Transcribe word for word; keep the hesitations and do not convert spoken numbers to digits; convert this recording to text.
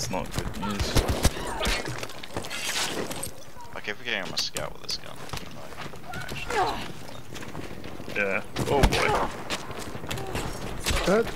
not good news. I keep forgetting I'm a scout with this gun. Actually, Yeah. Oh boy. That